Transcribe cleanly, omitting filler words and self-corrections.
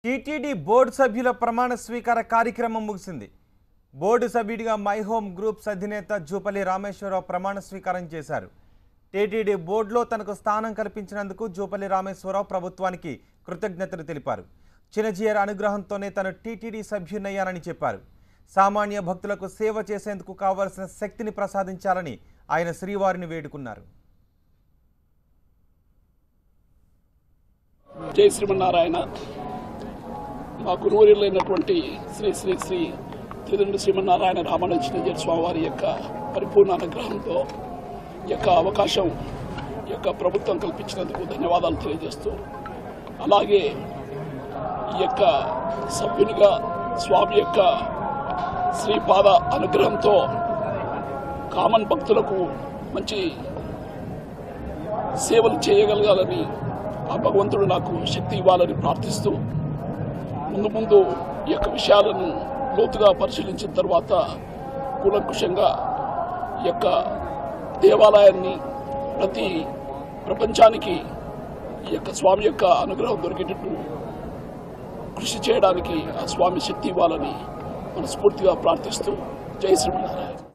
TTD board సభ్యుల ప్రమాణ స్వీకార కార్యక్రమం ముగిసింది. బోర్డు సభ్యుడిగా మై హోమ్ గ్రూప్స్ అధినేత జూపల్లి రామేశ్వరరావు ప్రమాణ స్వీకారం చేశారు. టీటీడీ బోర్డులో తనకు స్థానం కల్పించినందుకు జూపల్లి రామేశ్వరరావు ప్రభుత్వానికి కృతజ్ఞతలు తెలిపారు. చిన్నజీయర్ అనుగ్రహంతోనే తను టీటీడీ సభ్యునయ్యానని చెప్పారు. సామాన్య భక్తులకు సేవ చేసేందుకు కావాల్సిన శక్తిని ప్రసాదించాలని ఆయన శ్రీవారిని వేడుకున్నారు. జై శ్రీమన్నారాయణ. మా గురువులైనటువంటి శ్రీ శ్రీ శ్రీ తిరుమల శ్రీమన్నారాయణ రామానుజ స్వామివారి యొక్క పరిపూర్ణ అనుగ్రహంతో యొక్క అవకాశం యొక్క ప్రభుత్వం కల్పించినందుకు ధన్యవాదాలు తెలియజేస్తూ, అలాగే ఈ యొక్క సభ్యునిగా స్వామి యొక్క శ్రీపాద అనుగ్రహంతో కామన్ భక్తులకు మంచి సేవలు చేయగలగాలని ఆ భగవంతుడు నాకు శక్తి ఇవ్వాలని ప్రార్థిస్తూ, ముందు ఈ యొక్క విషయాలను లోతుగా పరిశీలించిన తర్వాత కూలంకుషంగా ఈ యొక్క దేవాలయాన్ని ప్రతి ప్రపంచానికి ఈ యొక్క స్వామి యొక్క అనుగ్రహం దొరికేటట్టు కృషి చేయడానికి ఆ స్వామి శక్తి ఇవ్వాలని మనస్ఫూర్తిగా ప్రార్థిస్తూ జై శ్రీమన్నారాయణ.